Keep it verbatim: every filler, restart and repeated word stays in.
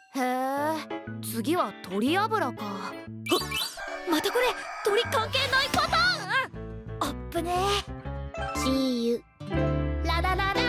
へえ、次は鳥油か。またこれ鳥関係ないパターン。あっぶねえ。 See you。 ララララ